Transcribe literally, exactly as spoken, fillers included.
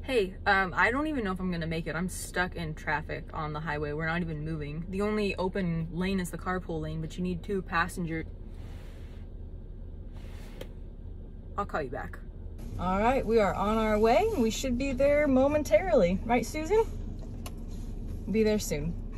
Hey, um, I don't even know if I'm gonna make it. I'm stuck in traffic on the highway. We're not even moving. The only open lane is the carpool lane, but you need two passenger. I'll call you back. All right, we are on our way. We should be there momentarily. Right, Susan? Be there soon.